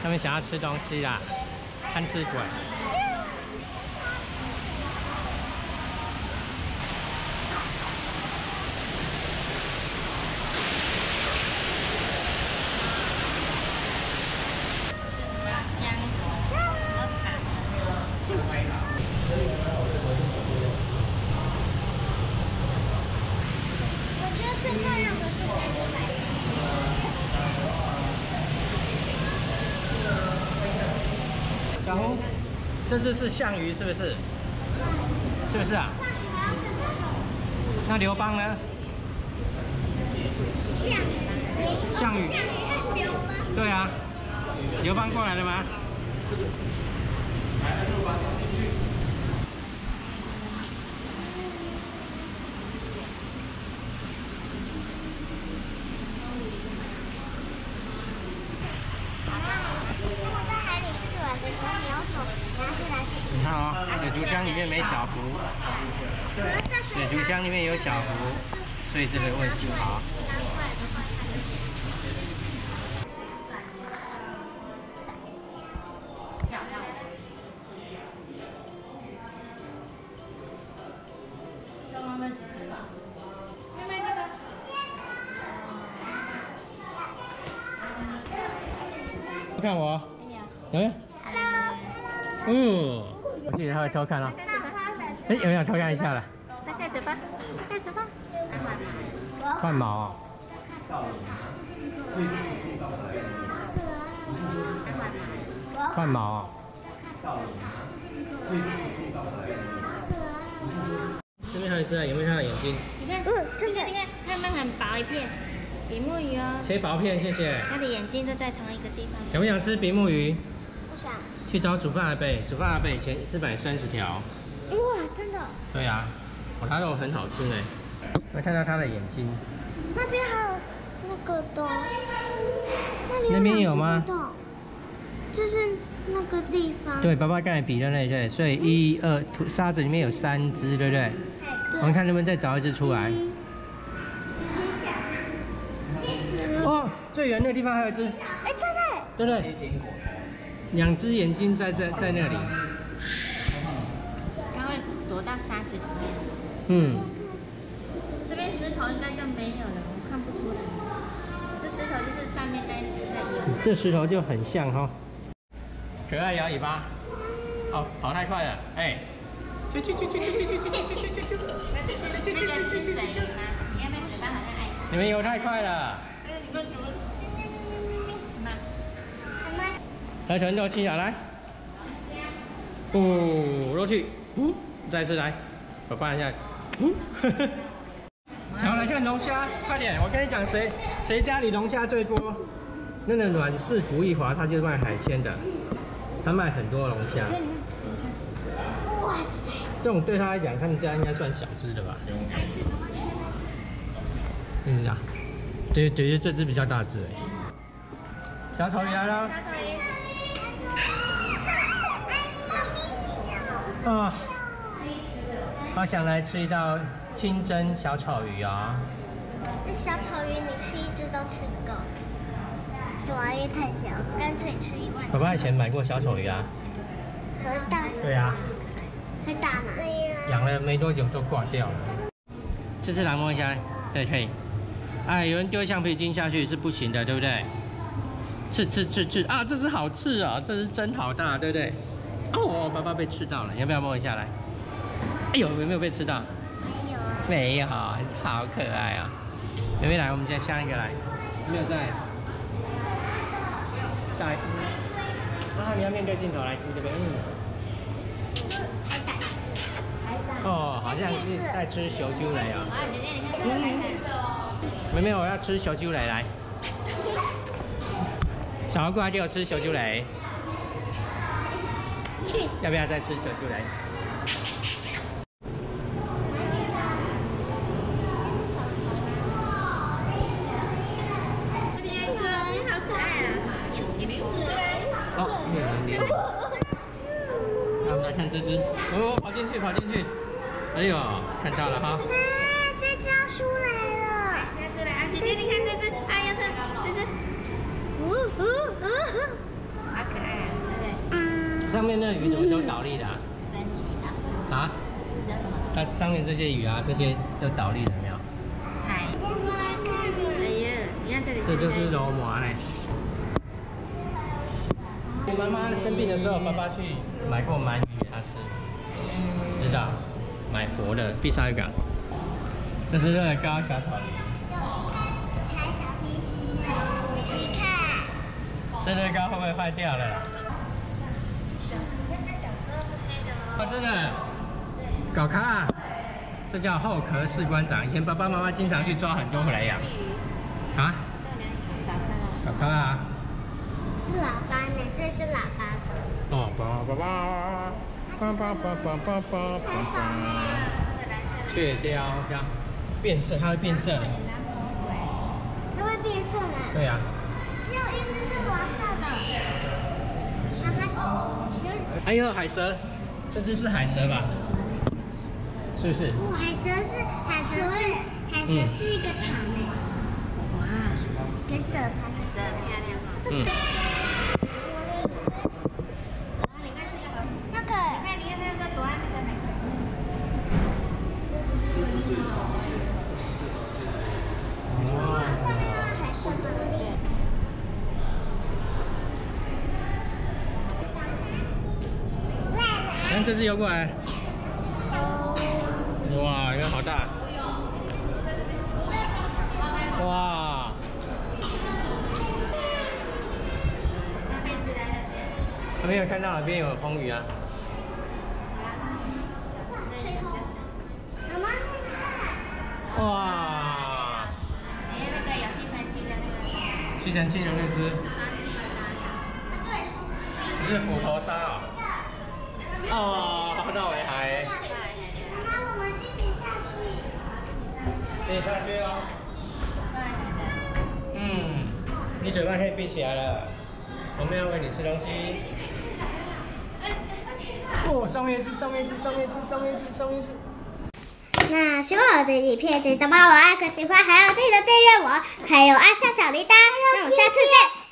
他们想要吃东西啦，贪吃鬼。 我觉得最漂亮的是珍珠奶茶。 小红，这只是象鱼是不是？是不是啊？那刘邦呢？ 象鱼。 象鱼和刘邦。 对啊，刘邦过来了吗？你看哦，水族箱里面没小湖，水族箱里面有小湖，所以这个问题好。不看我，有。我记得他会偷看哦。哎，有没有偷看一下了？ 再盖嘴巴，再盖嘴巴。 换毛哦。换毛哦。这边还有一只啊，有没有看到眼睛？ 你看，这是你看，它们很薄一片，比目鱼哦。 切薄片，谢谢。 它的眼睛都在同一个地方。 想不想吃比目鱼？ 不想。 去找煮饭阿贝，煮饭阿贝以前是买30条。 哇，真的。 对啊，它肉很好吃呢。我看到它的眼睛。 那边还有那个洞， 那边有吗？ 就是那个地方。 对，爸爸刚才比的那里，对，所以1、2，沙子里面有3只，对不对？我们看能不能再找一只出来。哦，最远那个地方还有一只。 哎，真的。 对不对？2只眼睛在那里。 它会躲到沙子里面。 嗯。 这边石头应该就没有了，我看不出来。这石头就是上面那一只在游。 这石头就很像哈。可爱摇尾巴。哦，跑太快了，哎。那个是嘴吗？你看那个嘴巴好像爱心。你们游太快了。 你看怎么？ 来，全都吃下来。落去。再一次来，我关一下。想要来看龙虾，快点！我跟你讲，谁家里龙虾最多？那个阮氏不易华，他就是卖海鲜的，他卖很多龙虾。 哇塞！ 这种对他来讲，他们家应该算小只的吧？就是这样。对，这只比较大只哎。小丑鱼来了。 小丑鱼。 啊，好想来吃一道清蒸小丑鱼啊！ 那小丑鱼你吃一只都吃不够，对啊，因为太小，干脆吃1万。 爸爸以前买过小丑鱼啊。 很大。 对啊。 会大吗？对呀。 养了没多久就挂掉了。吃来摸一下，对，可以。哎，有人丢橡皮筋下去是不行的，对不对？吃啊！这只好吃啊，这只真好大，对不对？哦，爸爸被吃到了，要不要摸一下来？哎呦，有没有被吃到？ 没有啊。 没有，好可爱啊！妹妹来，我们再下一个来，没有在。带。啊，你要面对镜头来吃这边。哦，好像是在吃小猪雷啊！ 啊，姐姐，你看这个海胆。 妹妹，我要吃小猪雷来。小猴过来给我吃小猪雷。要不要再吃小猪雷？ 好可爱啊！ 哦，没有人脸。那我们来看这只，哦，跑进去。哎呦，看到了哈。 这只要出来了。 现在出来啊，姐姐，你看这只，哎呀，这只。 好可爱啊，对不对？ 上面那鱼怎么都倒立的啊？ 真鱼的。 啊？ 这叫什么？ 它上面这些鱼啊，这些都倒立了没有？ 彩。哎呀，你看这里。 这就是肉麻嘞。妈妈生病的时候，爸爸去买过鳗鱼给她吃，知道？买活的，必须要讲。这是乐高小草鱼。 开小提琴，你看。 这乐高会不会坏掉了？ 你看它小时候是黑的哦。 真的。搞咖啊！这叫后壳士官长。以前爸爸妈妈经常去抓很多回来养。啊？搞咖啊！ 是喇叭呢，这是喇叭的。 哦，雀雕，看，变色，它会变色的。 它会变色呢。 对呀。 只有一只是黄色的。 还有海蛇，这只是海蛇吧？是不是？ 海蛇是一个糖哎。 哇， 跟蛇牌。 是很漂亮哦。 嗯。 你看这个， 那个。 你看那个躲在那个哪个？ 这是最常见的， 哇， 上面那个海蛇玻璃。 看这只游过来。哇，这个好大。哇。还没有看到哪边有红鱼啊？ 妈妈，你看。 哇！ 哎，那个有吸尘器的那个。 吸尘器的那只。 对，树枝。 这是斧头鲨啊！哦，好大尾海。 妈妈，我们一起下去。 自己上去哦。嗯，你嘴巴可以闭起来了。我们要喂你吃东西。哦，上面一只，上面一只，上面一只，上面一只，上面一只。 那喜欢我的影片，记得帮我按个喜欢，还要记得订阅我，还有按下小铃铛。那我们下次见。